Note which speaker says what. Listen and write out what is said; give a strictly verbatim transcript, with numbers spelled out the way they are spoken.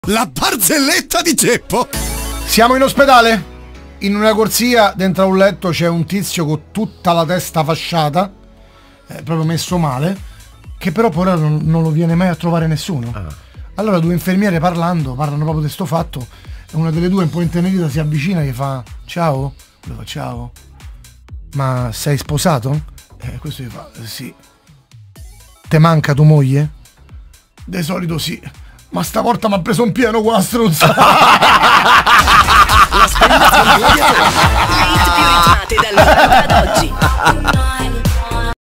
Speaker 1: La barzelletta di Geppo.
Speaker 2: Siamo in ospedale. In una corsia dentro a un letto c'è un tizio con tutta la testa fasciata, eh, proprio messo male, che però poi non, non lo viene mai a trovare nessuno. Ah. Allora due infermiere parlando, parlano proprio di sto fatto, e una delle due un po' intenerita si avvicina e gli fa: ciao? Lui fa: ciao. Ma sei sposato? Eh, questo gli fa: sì. Te manca tua moglie? De solito sì, ma stavolta mi ha preso un pieno con la struzza.
Speaker 3: La spedizione gladiatore. Le hit più ritmate dall'allora ad oggi.